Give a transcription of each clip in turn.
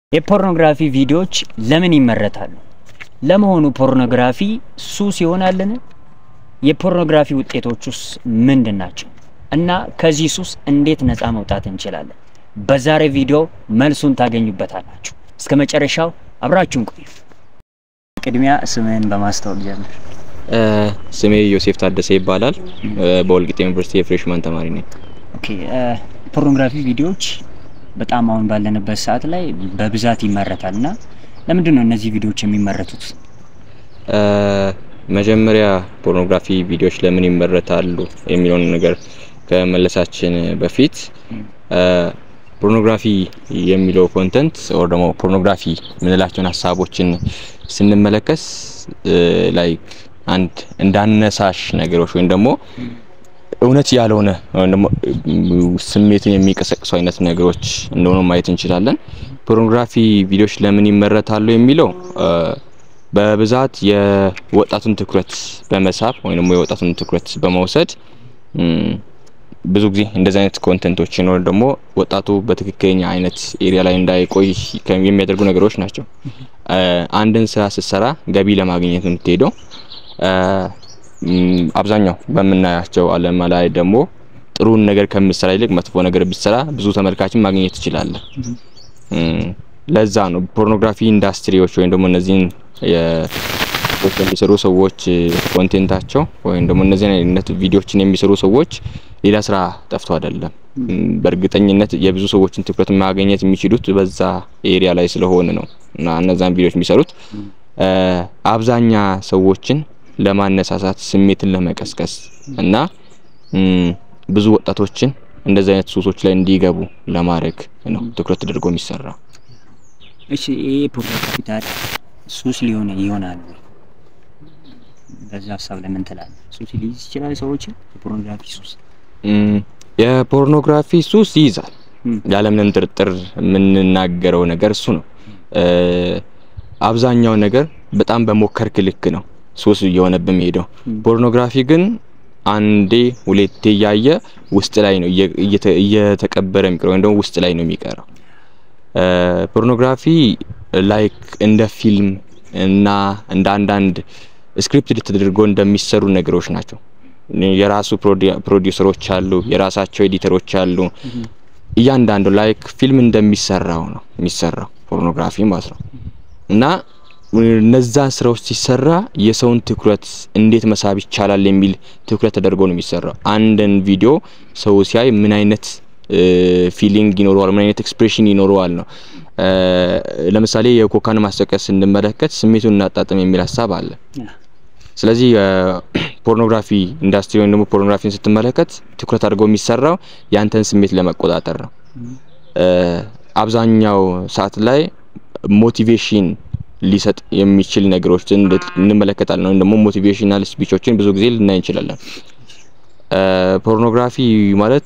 የፖርኖግራፊ ቪዲዮዎች ለምን ይመረታሉ? ለመሆኑ ፖርኖግራፊ ሱስ ይሆናልን? የፖርኖግራፊ ውጤቶቹስ ምንድናቸው? እና ከዚህ ሱስ እንዴት ነፃ መውጣት እንችላለን? በዛሬ ቪዲዮ መልሱን ታገኙበታላችሁ። እስከ መጨረሻው አብራችሁን ቆዩ። ቅድሚያ ስምህን በማስተዋወቅ ጀምር። ስሜ ዮሴፍ ታደሰ ይባላል። በወልቂጤ ዩኒቨርሲቲ የፍሬሽማን ተማሪ ነኝ። ኦኬ ፖርኖግራፊ ቪዲዮዎች በጣም አሁን ባለንበት ሰዓት ላይ በብዛት ይመረታልና ለምንድን ነው እነዚህ ቪዲዮዎች የሚመረቱት? መጀመሪያ ፖርኖግራፊ ቪዲዮዎች ለምን ይመረታሉ የሚለውን ነገር ከመለሳችን በፊት ፖርኖግራፊ የሚለው ኮንተንት ኦር ደግሞ ፖርኖግራፊ ምንላቸውን ሐሳቦችን ስንመለከት ላይክ አንድ እንዳነሳሽ ነገሮች ወይም ደግሞ እውነት ያልሆነ ወይም ደግሞ ስሜትን የሚቀሰቅሱ አይነት ነገሮች እንደሆነ ማየት እንችላለን። ፖርኖግራፊ ቪዲዮዎች ለምን ይመረታሉ የሚለው በብዛት የወጣቱን ትኩረት በመሳብ ወይም ደግሞ የወጣቱን ትኩረት በመውሰድ ብዙ ጊዜ እንደዚህ አይነት ኮንተንቶችን ነው ደግሞ ወጣቱ በትክክለኛ አይነት ኤሪያ ላይ እንዳይቆይ የሚያደርጉ ነገሮች ናቸው። አንድን ስራ ስትሰራ ገቢ ለማግኘት የምትሄደው አብዛኛው በመናያቸው ዓለም ላይ ደግሞ ጥሩን ነገር ከምትሰራ ይልቅ መጥፎ ነገር ብትሰራ ብዙ ተመልካችን ማግኘት ይችላል። ለዛ ነው ፖርኖግራፊ ኢንዳስትሪዎች ወይም ደግሞ እነዚህን የሚሰሩ ሰዎች ኮንቴንታቸው ወይም ደግሞ እነዚህ አይነት ቪዲዮዎችን የሚሰሩ ሰዎች ሌላ ስራ ጠፍቶ አይደለም። በእርግጠኝነት የብዙ ሰዎችን ትኩረት ማግኘት የሚችሉት በዛ ኤሪያ ላይ ስለሆነ ነው እና እነዛን ቪዲዮዎች የሚሰሩት አብዛኛ ሰዎችን ለማነሳሳት ስሜትን ለመቀስቀስ እና ብዙ ወጣቶችን እንደዚህ አይነት ሱሶች ላይ እንዲገቡ ለማድረግ ነው ትኩረት ተደርጎ የሚሰራው። እሺ ይሄ ፖርኖግራፊ ታዲያ ሱስ ይሆናል ወይ? በዛ ሐሳብ ላይ ምን ትላለህ? ሱስ ሊይዝ ይችላል ሰዎችን? የፖርኖግራፊ ሱስ ይይዛል። ያለምንም ጥርጥር የምንናገረው ነገር እሱ ነው። አብዛኛው ነገር በጣም በሞከርክ ልክ ነው ሱስ እየሆነብህ ሄደው። ፖርኖግራፊ ግን አንዴ ሁለቴ ያየ ውስጥ ላይ ነው እየተቀበረ የሚቀረው ወይም ደግሞ ውስጥ ላይ ነው የሚቀረው። ፖርኖግራፊ ላይክ እንደ ፊልም እና እንደ አንዳንድ ስክሪፕት ተደርጎ እንደሚሰሩ ነገሮች ናቸው። የራሱ ፕሮዲዩሰሮች አሉ፣ የራሳቸው ኤዲተሮች አሉ። እያንዳንዱ ላይክ ፊልም እንደሚሰራው ነው የሚሰራው ፖርኖግራፊ ማለት ነው። እና እነዛ ስራዎች ሲሰራ የሰውን ትኩረት እንዴት መሳብ ይቻላል የሚል ትኩረት ተደርጎ ነው የሚሰራው። አንድን ቪዲዮ ሰው ሲያይ ምን አይነት ፊሊንግ ይኖረዋል፣ ምን አይነት ኤክስፕሬሽን ይኖረዋል ነው። ለምሳሌ የኮካን ማስጠቀስ እንመለከት ስሜቱን እናጣጥም የሚል ሐሳብ አለ። ስለዚህ ፖርኖግራፊ ኢንዳስትሪ ወይም ደግሞ ፖርኖግራፊን ስትመለከት ትኩረት አድርጎ የሚሰራው ያንተን ስሜት ለመቆጣጠር ነው። አብዛኛው ሰዓት ላይ ሞቲቬሽን ሊሰጥ የሚችል ነገሮችን እንመለከታለን ወይም ደግሞ ሞቲቬሽናል ስፒቾችን ብዙ ጊዜ ልናይ እንችላለን። ፖርኖግራፊ ማለት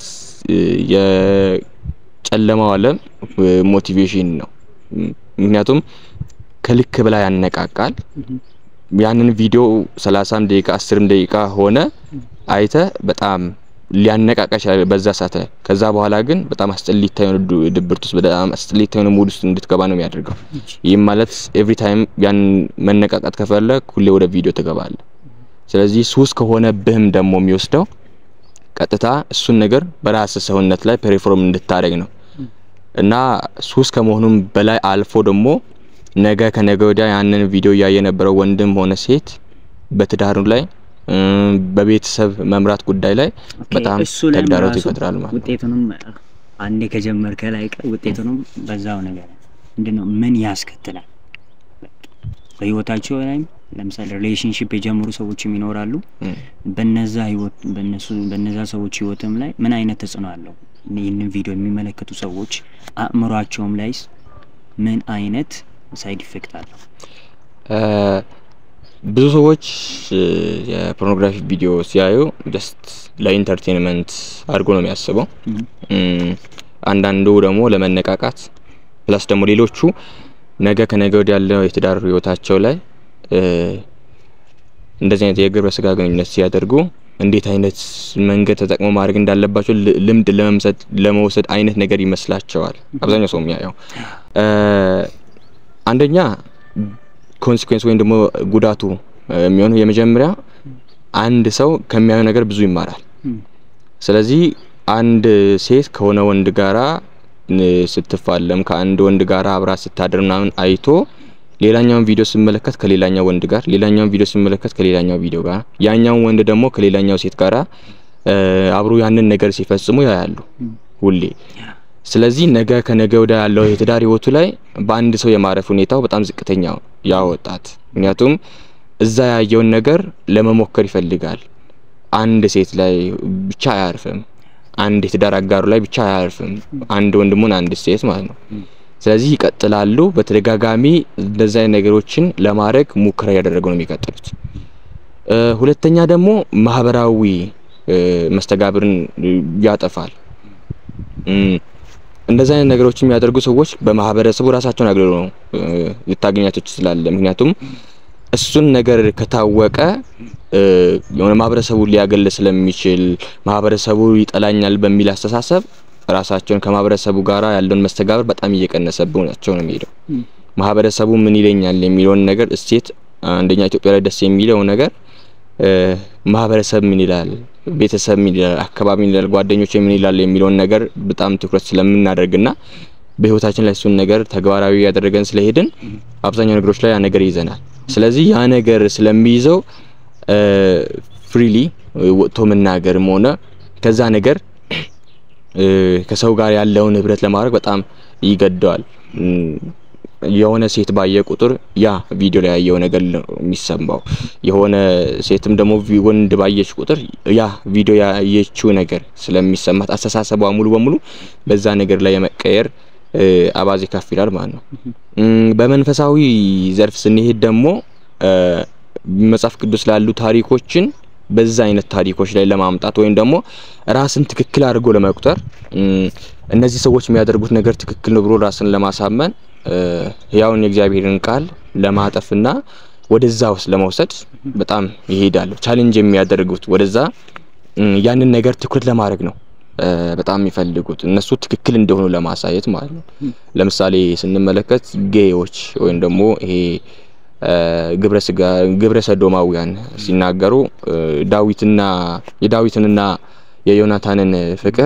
የጨለማው ዓለም ሞቲቬሽን ነው። ምክንያቱም ከልክ በላይ ያነቃቃል። ያንን ቪዲዮ 30 ደቂቃ 10 ደቂቃ ሆነ አይተ በጣም ሊያነቃቃ ይችላል በዛ ሰዓት ላይ። ከዛ በኋላ ግን በጣም አስጠሊታ የሆነ ድብርት ውስጥ በጣም አስጠሊታ የሆነ ሙድ ውስጥ እንድትገባ ነው የሚያደርገው። ይሄ ማለት ኤቭሪ ታይም ያን መነቃቃት ከፈለክ ሁሌ ወደ ቪዲዮ ትገባለህ። ስለዚህ ሱስ ከሆነብህም ደግሞ የሚወስደው ቀጥታ እሱን ነገር በራስ ሰውነት ላይ ፐርፎርም እንድታደርግ ነው እና ሱስ ከመሆኑም በላይ አልፎ ደግሞ ነገ ከነገ ወዲያ ያንን ቪዲዮ ያየ የነበረው ወንድም ሆነ ሴት በትዳሩ ላይ በቤተሰብ መምራት ጉዳይ ላይ በጣም ተግዳሮት ይፈጥራል ማለት ነው። ውጤቱንም አንዴ ከጀመርከ ላይ ውጤቱንም በዛው ነገር ምንድነው ምን ያስከትላል በህይወታቸው ላይ? ለምሳሌ ሪሌሽንሺፕ የጀመሩ ሰዎችም ይኖራሉ። በነዛ ሰዎች ህይወትም ላይ ምን አይነት ተጽዕኖ አለው? ይህንን ቪዲዮ የሚመለከቱ ሰዎች አእምሯቸውም ላይ ምን አይነት ሳይድ ኢፌክት አለው? ብዙ ሰዎች የፖርኖግራፊ ቪዲዮ ሲያዩ ጀስት ለኢንተርቴይንመንት አድርጎ ነው የሚያስበው። አንዳንዱ ደግሞ ለመነቃቃት ፕላስ ደግሞ ሌሎቹ ነገ ከነገ ወዲያ ያለው የትዳር ህይወታቸው ላይ እንደዚህ አይነት የግብረ ስጋ ግንኙነት ሲያደርጉ እንዴት አይነት መንገድ ተጠቅሞ ማድረግ እንዳለባቸው ልምድ ለመውሰድ አይነት ነገር ይመስላቸዋል አብዛኛው ሰው የሚያየው። አንደኛ ኮንሲኩዌንስ ወይም ደግሞ ጉዳቱ የሚሆነው የመጀመሪያ አንድ ሰው ከሚያየው ነገር ብዙ ይማራል። ስለዚህ አንድ ሴት ከሆነ ወንድ ጋራ ስትፋለም ከአንድ ወንድ ጋራ አብራ ስታደር ምናምን አይቶ ሌላኛውን ቪዲዮ ሲመለከት ከሌላኛው ወንድ ጋር ሌላኛውን ቪዲዮ ሲመለከት ከሌላኛው ቪዲዮ ጋር ያኛው ወንድ ደግሞ ከሌላኛው ሴት ጋራ አብሮ ያንን ነገር ሲፈጽሙ ያያሉ ሁሌ። ስለዚህ ነገ ከነገ ወዲያ ያለው የትዳር ህይወቱ ላይ በአንድ ሰው የማረፍ ሁኔታው በጣም ዝቅተኛ ያወጣት። ምክንያቱም እዛ ያየውን ነገር ለመሞከር ይፈልጋል። አንድ ሴት ላይ ብቻ አያርፍም፣ አንድ የትዳር አጋሩ ላይ ብቻ አያርፍም፣ አንድ ወንድሙን አንድ ሴት ማለት ነው። ስለዚህ ይቀጥላሉ በተደጋጋሚ እንደዛ ነገሮችን ለማድረግ ሙከራ ያደረጉ ነው የሚቀጥሉት። ሁለተኛ ደግሞ ማህበራዊ መስተጋብርን ያጠፋል። እንደዛ አይነት ነገሮችን የሚያደርጉ ሰዎች በማህበረሰቡ ራሳቸውን አግልለው ነው ልታገኛቸው ትችላለህ። ምክንያቱም እሱን ነገር ከታወቀ የሆነ ማህበረሰቡ ሊያገል ስለሚችል ማህበረሰቡ ይጠላኛል በሚል አስተሳሰብ ራሳቸውን ከማህበረሰቡ ጋራ ያለውን መስተጋብር በጣም እየቀነሰባቸው ነው የሚሄደው። ማህበረሰቡ ምን ይለኛል የሚለውን ነገር እስቴት አንደኛ ኢትዮጵያ ላይ ደስ የሚለው ነገር ማህበረሰብ ምን ይላል፣ ቤተሰብ ምን ይላል፣ አካባቢ ምን ይላል፣ ጓደኞች ምን ይላል የሚለውን ነገር በጣም ትኩረት ስለምናደርግና በህይወታችን ላይ እሱን ነገር ተግባራዊ ያደረገን ስለሄድን አብዛኛው ነገሮች ላይ ያ ነገር ይዘናል። ስለዚህ ያ ነገር ስለሚይዘው ፍሪሊ ወጥቶ መናገርም ሆነ ከዛ ነገር ከሰው ጋር ያለውን ህብረት ለማድረግ በጣም ይገደዋል። የሆነ ሴት ባየ ቁጥር ያ ቪዲዮ ላይ ያየው ነገር የሚሰማው የሆነ ሴትም ደግሞ ወንድ ባየች ቁጥር ያ ቪዲዮ ያየችው ነገር ስለሚሰማት አስተሳሰቧ ሙሉ በሙሉ በዛ ነገር ላይ የመቀየር አባዜ ከፍ ይላል ማለት ነው። በመንፈሳዊ ዘርፍ ስንሄድ ደግሞ መጽሐፍ ቅዱስ ላሉ ታሪኮችን በዛ አይነት ታሪኮች ላይ ለማምጣት ወይም ደግሞ ራስን ትክክል አድርጎ ለመቁጠር እነዚህ ሰዎች የሚያደርጉት ነገር ትክክል ነው ብሎ ራስን ለማሳመን ያውን የእግዚአብሔርን ቃል ለማጠፍና ወደዛ ውስጥ ለመውሰድ በጣም ይሄዳሉ። ቻሌንጅ የሚያደርጉት ወደዛ ያንን ነገር ትኩረት ለማድረግ ነው በጣም የሚፈልጉት እነሱ ትክክል እንደሆኑ ለማሳየት ማለት ነው። ለምሳሌ ስንመለከት ጌዮች ወይም ደግሞ ይሄ ግብረ ሰዶማውያን ሲናገሩ የዳዊትንና የዮናታንን ፍቅር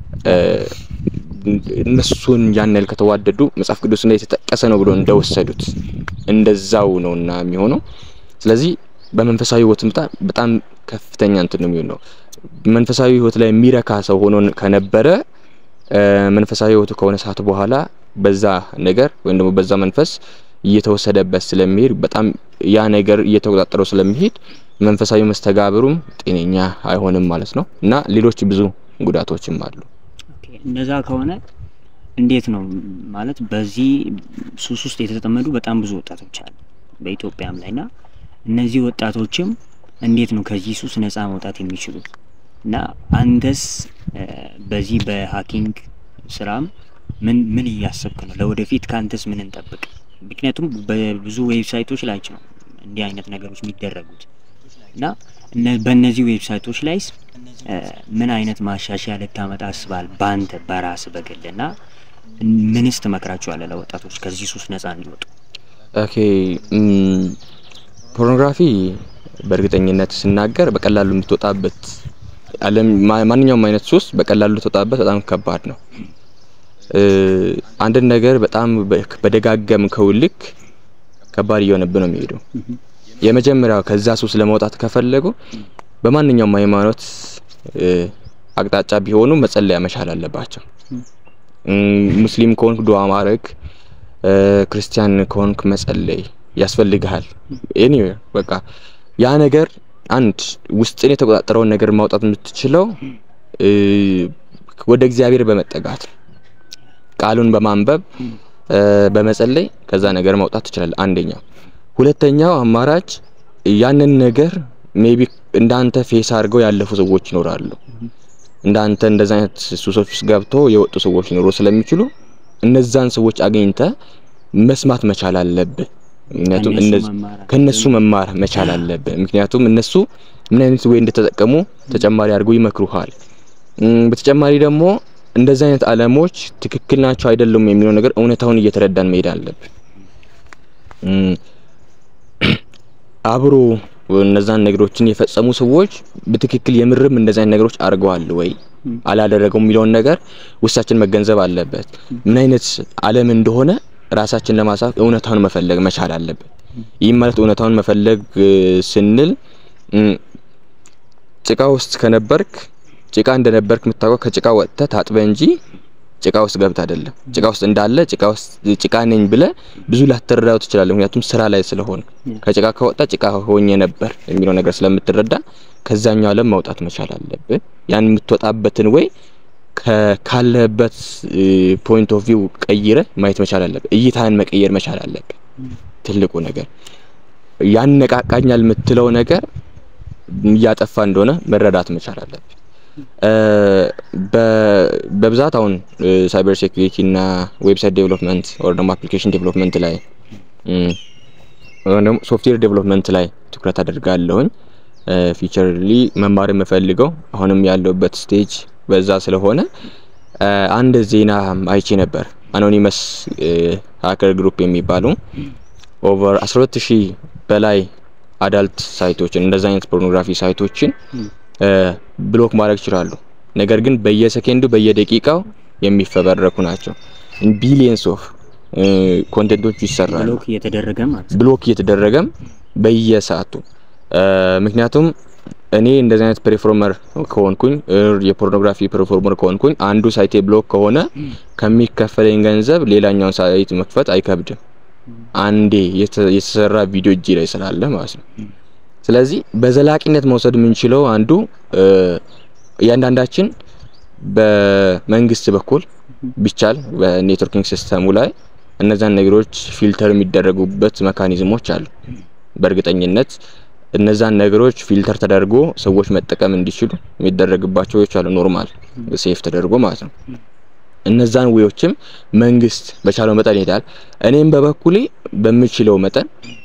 እነሱን ያንል ከተዋደዱ መጽሐፍ ቅዱስ ላይ የተጠቀሰ ነው ብሎ እንደወሰዱት እንደዛው ነውና የሚሆነው። ስለዚህ በመንፈሳዊ ህይወት በጣም ከፍተኛ እንትን ነው የሚሆነው። መንፈሳዊ ህይወት ላይ የሚረካ ሰው ሆኖ ከነበረ መንፈሳዊ ህይወቱ ከሆነ ሰዓት በኋላ በዛ ነገር ወይም ደግሞ በዛ መንፈስ እየተወሰደበት ስለሚሄድ በጣም ያ ነገር እየተቆጣጠረው ስለሚሄድ መንፈሳዊ መስተጋብሩም ጤነኛ አይሆንም ማለት ነው እና ሌሎች ብዙ ጉዳቶችም አሉ። ኦኬ እንደዛ ከሆነ እንዴት ነው ማለት በዚህ ሱስ ውስጥ የተጠመዱ በጣም ብዙ ወጣቶች አሉ በኢትዮጵያም ላይና እነዚህ ወጣቶችም እንዴት ነው ከዚህ ሱስ ነፃ መውጣት የሚችሉት? እና አንተስ በዚህ በሃኪንግ ስራም ምን እያሰብክ ነው? ለወደፊት ካንተስ ምን እንጠብቅ? ምክንያቱም በብዙ ዌብሳይቶች ላይ ነው እንዲህ አይነት ነገሮች የሚደረጉት እና በእነዚህ ዌብሳይቶች ላይ ምን አይነት ማሻሻያ ልታመጣ አስባል ባንተ በራስ በግልና ምንስ ትመክራቸዋለህ ለወጣቶች ከዚህ ሱስ ነፃ እንዲወጡ? ኦኬ ፖርኖግራፊ በእርግጠኝነት ስናገር በቀላሉ የምትወጣበት ማንኛውም አይነት ሱስ በቀላሉ ልትወጣበት በጣም ከባድ ነው። አንድ ነገር በጣም በደጋገምከው ልክ ከባድ እየሆነብህ ነው የሚሄደው። የመጀመሪያው ከዛ ሱስ ለመውጣት ከፈለጉ በማንኛውም ሃይማኖት አቅጣጫ ቢሆኑ መጸለይ መቻል አለባቸው። ሙስሊም ከሆንክ ዱዓ ማድረግ፣ ክርስቲያን ከሆንክ መጸለይ ያስፈልጋል። ኤኒዌይ በቃ ያ ነገር አንድ ውስጥን የተቆጣጠረውን ነገር ማውጣት የምትችለው ወደ እግዚአብሔር በመጠጋት ቃሉን በማንበብ በመጸለይ ከዛ ነገር ማውጣት ትችላለህ። አንደኛው። ሁለተኛው አማራጭ ያንን ነገር ሜቢ እንዳንተ ፌስ አድርገው ያለፉ ሰዎች ይኖራሉ። እንዳንተ እንደዛ አይነት ሱሶች ውስጥ ገብተው የወጡ ሰዎች ይኖሩ ስለሚችሉ እነዛን ሰዎች አገኝተ መስማት መቻል አለብህ። ምክንያቱም ከነሱ መማር መቻል አለብህ። ምክንያቱም እነሱ ምን አይነት ወይ እንደተጠቀሙ ተጨማሪ አድርገው ይመክሩሃል። በተጨማሪ ደግሞ እንደዛ አይነት ዓለሞች ትክክል ናቸው አይደሉም የሚለው ነገር እውነታውን እየተረዳን መሄድ አለብን። አብሮ እነዛን ነገሮችን የፈጸሙ ሰዎች በትክክል የምርም እንደዛን ነገሮች አርገዋል ወይ አላደረገው የሚለውን ነገር ውስጣችን መገንዘብ አለበት። ምን አይነት ዓለም እንደሆነ ራሳችን ለማሳፍ እውነታውን መፈለግ መቻል አለበት። ይህ ማለት እውነታውን መፈለግ ስንል ጭቃ ውስጥ ከነበርክ ጭቃ እንደነበርክ የምታውቀው ከጭቃ ወጥተህ ታጥበህ እንጂ ጭቃ ውስጥ ገብተህ አይደለም። ጭቃ ውስጥ እንዳለ ጭቃ ነኝ ብለህ ብዙ ላትረዳው ትችላለህ። ምክንያቱም ስራ ላይ ስለሆነ ከጭቃ ከወጣ ጭቃ ሆኜ ነበር የሚለው ነገር ስለምትረዳ ከዛኛው ዓለም መውጣት መቻል አለብህ። ያን የምትወጣበትን ወይ ካለበት ፖይንት ኦፍ ቪው ቀይረህ ማየት መቻል አለብህ። እይታህን መቀየር መቻል አለብህ። ትልቁ ነገር ያነቃቃኛል የምትለው ነገር እያጠፋ እንደሆነ መረዳት መቻል አለብህ። በብዛት አሁን ሳይበር ሴኩሪቲ እና ዌብሳይት ዴቨሎፕመንት ኦር ደግሞ አፕሊኬሽን ዴቨሎፕመንት ላይ ወይም ደግሞ ሶፍትዌር ዴቨሎፕመንት ላይ ትኩረት አደርጋለሁኝ። ፊቸርሊ መማር የምፈልገው አሁንም ያለውበት ስቴጅ በዛ ስለሆነ አንድ ዜና አይቼ ነበር። አኖኒመስ ሃከር ግሩፕ የሚባለው ኦቨር 12000 በላይ አዳልት ሳይቶችን እንደዛ አይነት ፖርኖግራፊ ሳይቶችን ብሎክ ማድረግ ይችላሉ። ነገር ግን በየሰከንዱ በየደቂቃው የሚፈበረኩ ናቸው። ቢሊየንስ ኦፍ ኮንቴንቶች ይሰራሉ ብሎክ እየተደረገም በየሰዓቱ። ምክንያቱም እኔ እንደዚህ አይነት ፐርፎርመር ከሆንኩኝ የፖርኖግራፊ ፐርፎርመር ከሆንኩኝ አንዱ ሳይቴ ብሎክ ከሆነ ከሚከፈለኝ ገንዘብ ሌላኛውን ሳይት መክፈት አይከብድም። አንዴ የተሰራ ቪዲዮ እጅ ላይ ስላለ ማለት ነው። ስለዚህ በዘላቂነት መውሰድ የምንችለው አንዱ ያንዳንዳችን በመንግስት በኩል ቢቻል በኔትወርኪንግ ሲስተሙ ላይ እነዛን ነገሮች ፊልተር የሚደረጉበት ሜካኒዝሞች አሉ። በእርግጠኝነት እነዛን ነገሮች ፊልተር ተደርጎ ሰዎች መጠቀም እንዲችሉ የሚደረግባቸው አሉ። ኖርማል ሴፍ ተደርጎ ማለት ነው። እነዛን ወዮችም መንግስት በቻለው መጠን ይሄዳል። እኔም በበኩሌ በሚችለው መጠን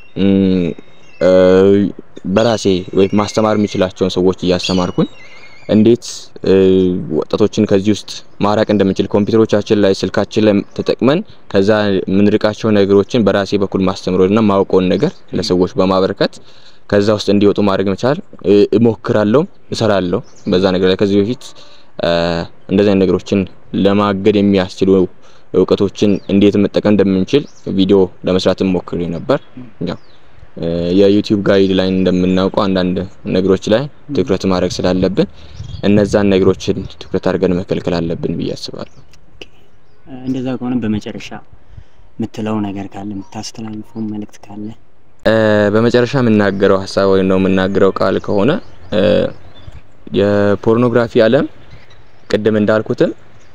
በራሴ ወይ ማስተማር የሚችላቸውን ሰዎች እያስተማርኩኝ እንዴት ወጣቶችን ከዚህ ውስጥ ማራቅ እንደምንችል ኮምፒውተሮቻችን ላይ ስልካችን ላይ ተጠቅመን ከዛ ምንርቃቸው ነገሮችን በራሴ በኩል ማስተምሮና ማውቀውን ነገር ለሰዎች በማበረከት ከዛ ውስጥ እንዲወጡ ማድረግ መቻል እሞክራለሁ፣ እሰራለሁ። በዛ ነገር ላይ ከዚህ በፊት እንደዚህ አይነት ነገሮችን ለማገድ የሚያስችሉ እውቀቶችን እንዴት መጠቀም እንደምንችል ቪዲዮ ለመስራት ሞክሬ ነበር። ያው የዩቲዩብ ጋይድ ላይ እንደምናውቀው አንዳንድ ነገሮች ላይ ትኩረት ማድረግ ስላለብን እነዛን ነገሮችን ትኩረት አድርገን መከልከል አለብን ብዬ አስባለሁ። እንደዛ ከሆነ በመጨረሻ የምትለው ነገር ካለ የምታስተላልፈው መልእክት ካለ? በመጨረሻ የምናገረው ሐሳብ ወይ ነው የምናገረው ቃል ከሆነ የፖርኖግራፊ ዓለም ቅድም እንዳልኩትም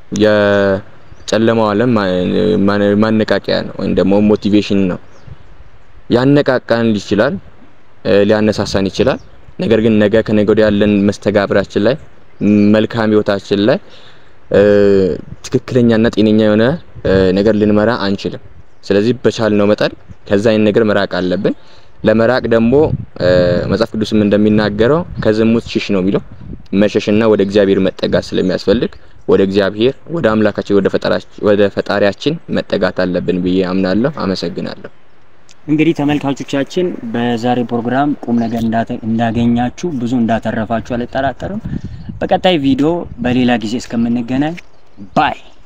የጨለማው ዓለም ማነቃቂያ ነው ወይ ደግሞ ሞቲቬሽን ነው። ያነቃቃን ይችላል፣ ሊያነሳሳን ይችላል። ነገር ግን ነገ ከነገ ወዲያ ያለን መስተጋብራችን ላይ መልካም ህይወታችን ላይ ትክክለኛና ጤነኛ የሆነ ነገር ልንመራ አንችልም። ስለዚህ በቻልነው መጠን ከዛ አይነት ነገር መራቅ አለብን። ለመራቅ ደግሞ መጽሐፍ ቅዱስም እንደሚናገረው ከዝሙት ሽሽ ነው የሚለው። መሸሽና ወደ እግዚአብሔር መጠጋት ስለሚያስፈልግ ወደ እግዚአብሔር ወደ አምላካችን ወደ ፈጣሪያችን መጠጋት አለብን ብዬ አምናለሁ። አመሰግናለሁ። እንግዲህ ተመልካቾቻችን በዛሬ ፕሮግራም ቁም ነገር እንዳገኛችሁ ብዙ እንዳተረፋችሁ አልጠራጠርም። በቀጣይ ቪዲዮ በሌላ ጊዜ እስከምንገናኝ ባይ